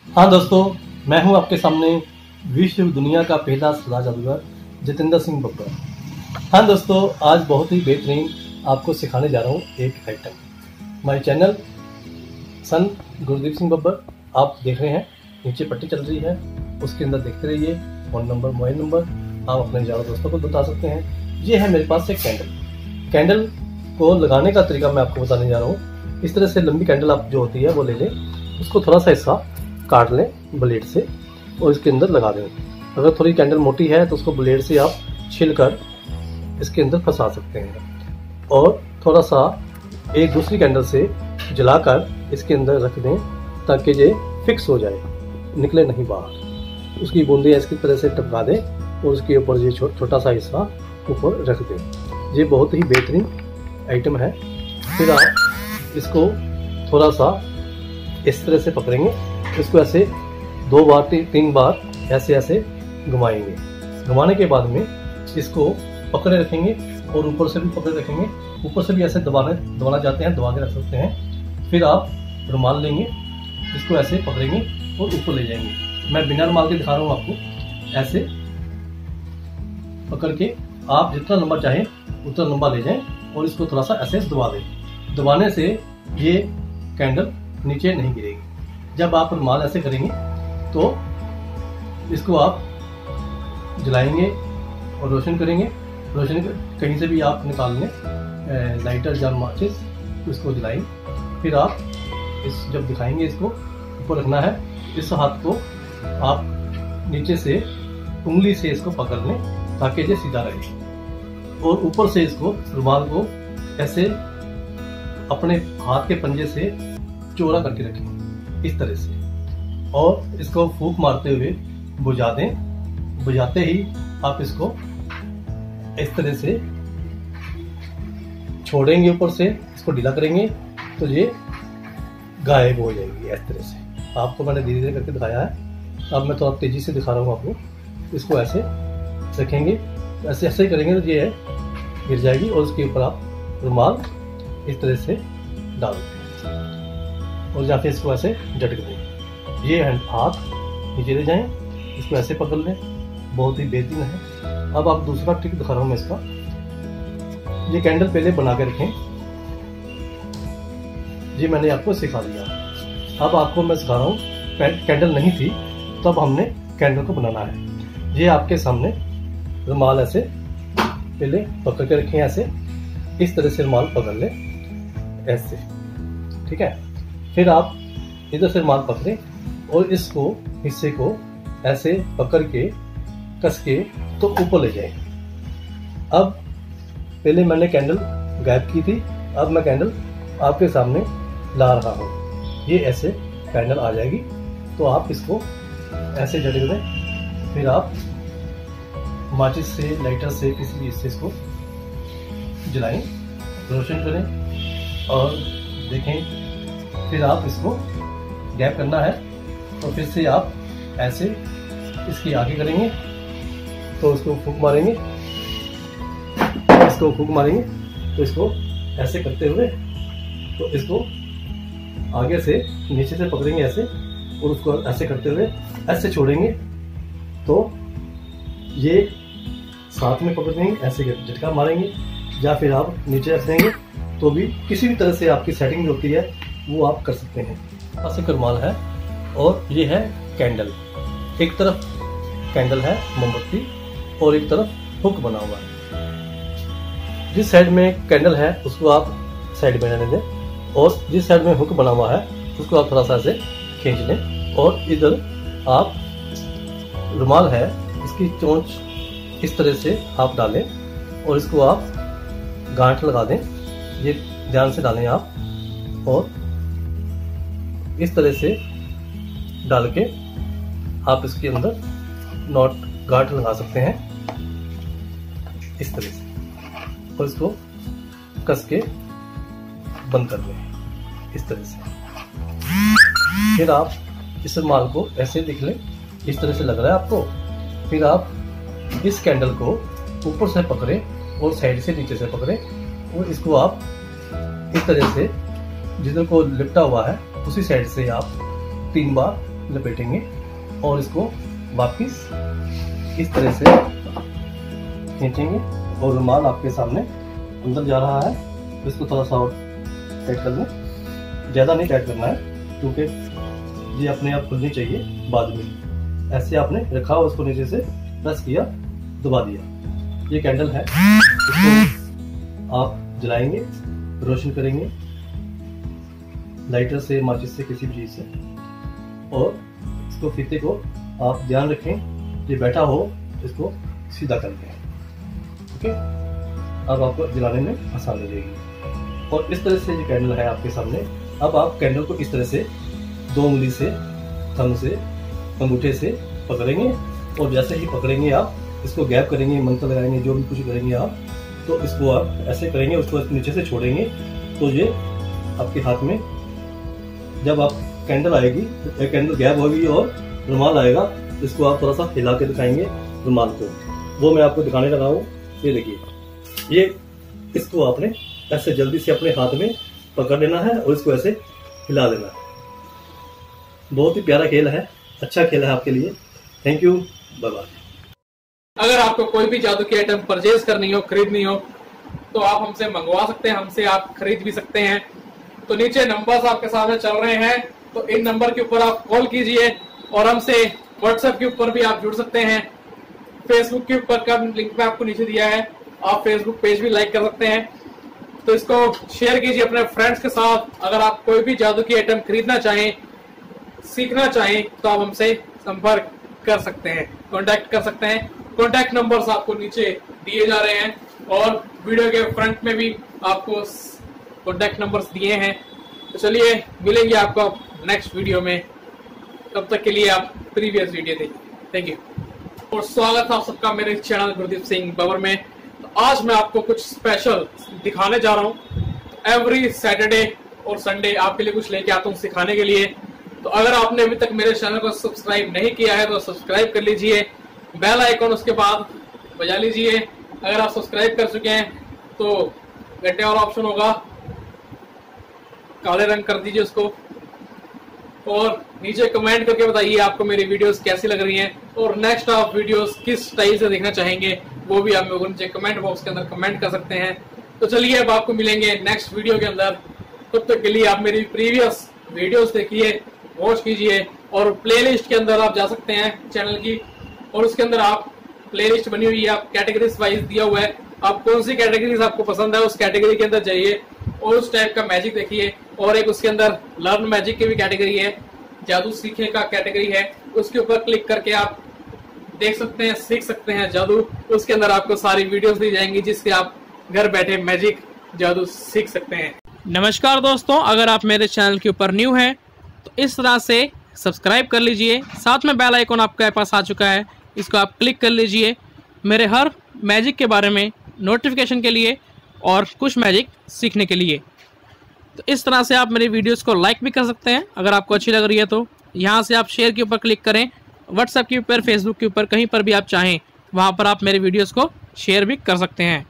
हाँ दोस्तों, मैं हूं आपके सामने विश्व दुनिया का पहला सलाह जादूगर जितेंद्र सिंह बब्बर। हाँ दोस्तों, आज बहुत ही बेहतरीन आपको सिखाने जा रहा हूँ एक item. My channel son Gurdeep Singh Babbar आप देख रहे हैं, नीचे पट्टी चल रही है, उसके अंदर देखते रहिए। फ़ोन नंबर, मोबाइल नंबर आप अपने यारों दोस्तों को बता सकते हैं। ये है मेरे पास एक कैंडल को लगाने का तरीका मैं आपको बताने जा रहा हूँ। इस तरह से लंबी कैंडल आप जो होती है वो ले लें, उसको थोड़ा सा हिस्सा काट लें ब्लेड से और इसके अंदर लगा दें। अगर थोड़ी कैंडल मोटी है तो उसको ब्लेड से आप छिल कर इसके अंदर फंसा सकते हैं और थोड़ा सा एक दूसरी कैंडल से जलाकर इसके अंदर रख दें ताकि ये फिक्स हो जाए, निकले नहीं बाहर। उसकी बूंदें इसकी तरह से टपका दें और उसके ऊपर ये छोटा सा हिस्सा ऊपर रख दें। ये बहुत ही बेहतरीन आइटम है। फिर आप इसको थोड़ा सा इस तरह से पकड़ेंगे, इसको ऐसे 2 बार 3 बार ऐसे घुमाएंगे। घुमाने के बाद में इसको पकड़े रखेंगे और ऊपर से भी पकड़े रखेंगे। ऊपर से भी ऐसे दबाना चाहते हैं दबा के रख सकते हैं। फिर आप रुमाल लेंगे, इसको ऐसे पकड़ेंगे और ऊपर ले जाएंगे। मैं बिना रुमाल के दिखा रहा हूँ आपको। ऐसे पकड़ के आप जितना लंबा चाहें उतना लंबा ले जाएं और इसको थोड़ा सा ऐसे दबा दें। दबाने से ये कैंडल नीचे नहीं गिरेगी। जब आप रुमाल ऐसे करेंगे तो इसको आप जलाएंगे और रोशन करेंगे। रोशन कहीं से भी आप निकाल लें, लाइटर या माचिस, इसको जलाएं। फिर आप जब दिखाएंगे इसको ऊपर रखना है, इस हाथ को आप नीचे से उंगली से इसको पकड़ लें ताकि ये सीधा रहे और ऊपर से इसको रुमाल को ऐसे अपने हाथ के पंजे से चौड़ा करके रखें इस तरह से और इसको फूंक मारते हुए बुझा दें। बुझाते ही आप इसको इस तरह से छोड़ेंगे, ऊपर से इसको ढीला करेंगे तो ये गायब हो जाएगी। इस तरह से आपको मैंने धीरे धीरे करके दिखाया है, अब मैं थोड़ा तेजी से दिखा रहा हूँ आपको। इसको ऐसे रखेंगे, ऐसे ही करेंगे तो ये गिर जाएगी और उसके ऊपर आप रुमाल इस तरह से डाल दें और या फिर इसको ऐसे झटक दें। ये हाथ नीचे ले जाएं, इसको ऐसे पकड़ लें, बहुत ही बेहतरीन है। अब आप दूसरा ट्रिक दिखा रहा हूँ मैं इसका। ये कैंडल पहले बना के रखें, ये मैंने आपको सिखा दिया। अब आपको मैं सिखा रहा हूँ, कैंडल नहीं थी तब हमने कैंडल को बनाना है। ये आपके सामने रुमाल ऐसे पहले पकड़ के रखें, ऐसे इस तरह से रुमाल पकड़ लें ऐसे, ठीक है। फिर आप इधर से रुमाल पकड़ें और इसको हिस्से को ऐसे पकड़ के कस के तो ऊपर ले जाएं। अब पहले मैंने कैंडल गायब की थी, अब मैं कैंडल आपके सामने ला रहा हूँ। ये ऐसे कैंडल आ जाएगी तो आप इसको ऐसे झटक दें। फिर आप माचिस से, लाइटर से, किसी भी इससे इसको जलाएं, रोशन करें और देखें। फिर आप इसको गैप करना है तो फिर से आप ऐसे इसकी आगे करेंगे तो इसको फूंक मारेंगे, इसको फूंक मारेंगे तो इसको ऐसे करते हुए तो इसको आगे से नीचे से पकड़ेंगे ऐसे और उसको ऐसे करते हुए ऐसे छोड़ेंगे तो ये साथ में पकड़ देंगे, ऐसे झटका मारेंगे या फिर आप नीचे रख देंगे तो भी किसी भी तरह से आपकी सेटिंग जो होती है वो आप कर सकते हैं। ऐसे रुमाल है और ये है कैंडल। एक तरफ कैंडल है मोमबत्ती और एक तरफ हुक बना हुआ है। जिस साइड में कैंडल है उसको आप साइड में रहने दें और जिस साइड में हुक बना हुआ है उसको आप थोड़ा सा ऐसे खींच लें और इधर आप रुमाल है इसकी चोंच इस तरह से आप डालें और इसको आप गांठ लगा दें। ये ध्यान से डालें आप और इस तरह से डाल के आप इसके अंदर नॉट गांठ लगा सकते हैं इस तरह से और इसको कस के बंद कर लें इस तरह से। फिर आप इस रुमाल को ऐसे देख लें, इस तरह से लग रहा है आपको। फिर आप इस कैंडल को ऊपर से पकड़े और साइड से नीचे से पकड़े और इसको आप इस तरह से जिधर को लिपटा हुआ है उसी साइड से आप 3 बार लपेटेंगे और इसको वापस इस तरह से खींचेंगे और रुमाल आपके सामने अंदर जा रहा है, तो इसको थोड़ा सा और टाइट कर लें। ज़्यादा नहीं टाइट करना है क्योंकि ये अपने आप खुलनी चाहिए बाद में। ऐसे आपने रखा और उसको नीचे से प्रेस किया, दबा दिया। ये कैंडल है, इसको आप जलाएंगे, रोशन करेंगे लाइटर से, माचिस से, किसी भी चीज़ से। और इसको फीते को आप ध्यान रखें ये बैठा हो, इसको सीधा कर दें। ओके, अब आपको जलाने में आसानी रहेगी। और इस तरह से ये कैंडल है आपके सामने। अब आप कैंडल को इस तरह से 2 उंगली से, थंब से, अंगूठे से पकड़ेंगे और जैसे ही पकड़ेंगे आप इसको गैप करेंगे, मंत्र लगाएंगे, जो भी कुछ करेंगे आप, तो इसको आप ऐसे करेंगे, उसको नीचे से छोड़ेंगे तो ये आपके हाथ में, जब आप कैंडल आएगी तो कैंडल गैप होगी और रुमाल आएगा, इसको आप थोड़ा सा हिला के दिखाएंगे रुमाल को। वो मैं आपको दिखाने लगा हूँ। ये देखिए, ये इसको आपने ऐसे जल्दी से अपने हाथ में पकड़ लेना है और इसको ऐसे हिला देना है। बहुत ही प्यारा खेल है, अच्छा खेल है आपके लिए। Thank you, bye bye. अगर आपको कोई भी जादू की आइटम परचेज करनी हो, खरीदनी हो, तो आप हमसे मंगवा सकते हैं, हमसे आप खरीद भी सकते हैं। तो नीचे नंबर्स आपके सामने चल रहे हैं, तो इन नंबर के ऊपर आप कॉल कीजिए और हमसे व्हाट्सएप के ऊपर भी आप जुड़ सकते हैं। फेसबुक के ऊपर का लिंक मैं आपको नीचे दिया है, आप फेसबुक पेज भी लाइक कर सकते हैं। तो इसको शेयर कीजिए अपने फ्रेंड्स के साथ। अगर आप कोई भी जादू की आइटम खरीदना चाहें, सीखना चाहें, तो आप हमसे संपर्क कर सकते हैं, कांटेक्ट कर सकते हैं। कांटेक्ट नंबर्स आपको नीचे दिए जा रहे हैं और वीडियो के फ्रंट में भी आपको कांटेक्ट नंबर्स दिए हैं। तो चलिए मिलेंगे आपको नेक्स्ट वीडियो में, तब तक के लिए आप प्रीवियस वीडियो देखिए। थैंक यू और स्वागत है आप सबका मेरे चैनल गुरदीप सिंह बबर में। तो आज मैं आपको कुछ स्पेशल दिखाने जा रहा हूँ। एवरी सैटरडे और संडे आपके लिए कुछ लेके आता हूँ सिखाने के लिए। तो अगर आपने अभी तक मेरे चैनल को सब्सक्राइब नहीं किया है तो सब्सक्राइब कर लीजिए, बेल आइकॉन उसके बाद बजा लीजिए। अगर आप सब्सक्राइब कर चुके हैं तो घंटे वाला ऑप्शन होगा, काले रंग कर दीजिए उसको और नीचे कमेंट करके बताइए आपको मेरी वीडियोस कैसी लग रही हैं और नेक्स्ट आप वीडियोस किस स्टाइल से देखना चाहेंगे वो भी आप मेरे को नीचे कमेंट बॉक्स के अंदर कमेंट कर सकते हैं। तो चलिए अब आपको मिलेंगे नेक्स्ट वीडियो के अंदर। तब तक के लिए आप मेरी प्रीवियस वीडियोस देखिए, वॉच कीजिए और प्लेलिस्ट के अंदर आप जा सकते हैं चैनल की, और उसके अंदर आप प्लेलिस्ट बनी हुई है, आप कैटेगरीज वाइज दिया हुआ है। आप कौन सी कैटेगरीज आपको पसंद है उस कैटेगरी के अंदर जाइए और उस टाइप का मैजिक देखिए। और एक उसके अंदर लर्न मैजिक की भी कैटेगरी है, जादू सीखने का कैटेगरी है, उसके ऊपर क्लिक करके आप देख सकते हैं, सीख सकते हैं जादू। उसके अंदर आपको सारी वीडियोस दी जाएंगी जिससे आप घर बैठे मैजिक जादू सीख सकते हैं। नमस्कार दोस्तों, अगर आप मेरे चैनल के ऊपर न्यू हैं तो इस तरह से सब्सक्राइब कर लीजिए। साथ में बेल आइकॉन आपके पास आ चुका है, इसको आप क्लिक कर लीजिए मेरे हर मैजिक के बारे में नोटिफिकेशन के लिए और कुछ मैजिक सीखने के लिए। तो इस तरह से आप मेरी वीडियोस को लाइक भी कर सकते हैं अगर आपको अच्छी लग रही है तो। यहाँ से आप शेयर के ऊपर क्लिक करें, व्हाट्सएप के ऊपर, फेसबुक के ऊपर, कहीं पर भी आप चाहें वहाँ पर आप मेरी वीडियोस को शेयर भी कर सकते हैं।